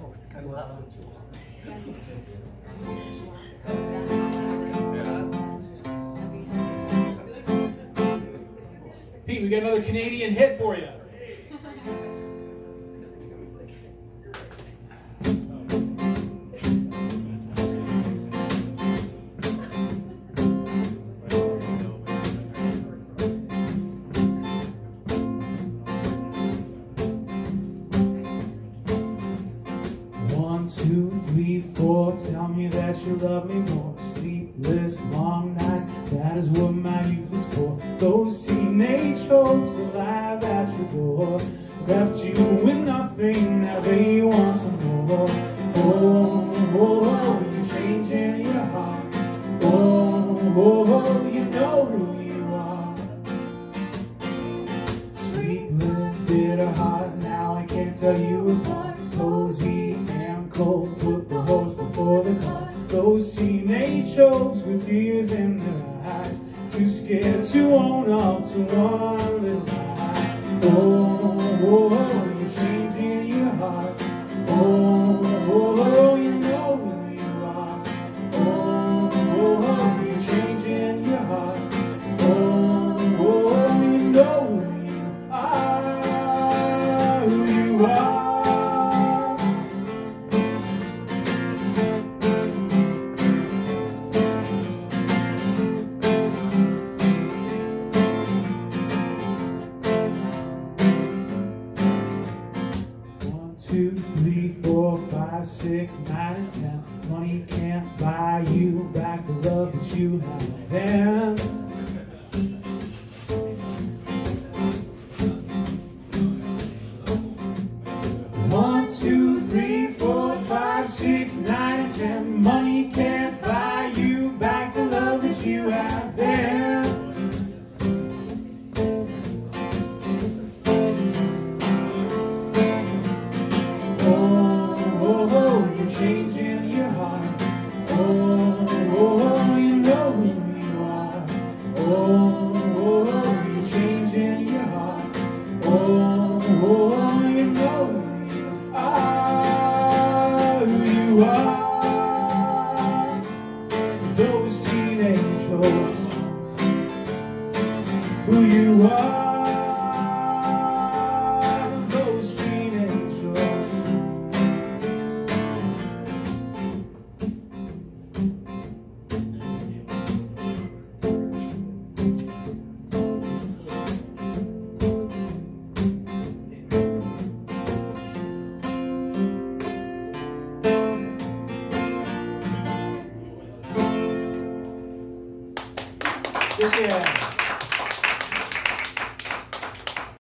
Pete, we got another Canadian hit for you. One, two, three, four, tell me that you love me more. Sleepless, long nights, that is what my youth was for. Those teenage hopes alive at your door left you with nothing, now they want some more. Oh, oh, oh, you're changing your heart. Oh, oh, oh, you know who you are. Sleepless, bitter heart, now I can't tell you apart. Cozy and cold, put the horse before the cart. Those teenage hopes with tears in their eyes, too scared to own up to one little lie. Oh, oh, oh, you're changing your heart. Oh, oh, oh, you know who you are. Oh, oh, oh, you're changing your heart. Oh, oh, oh, you know who you are, who you are. 2, 3, 4, 5, 6, 9, and 10. Money can't buy you back the love that you had then. One, 2, 3, 4, 5, 6, 9, and 10. Money can't buy you back the love that you had then. Changing your heart. Oh, oh, oh, you know who you are. Oh, oh, oh, you're changing your heart. Oh, oh, oh, you know who you are, who you are. Those teenage hopes, who you are. Yeah.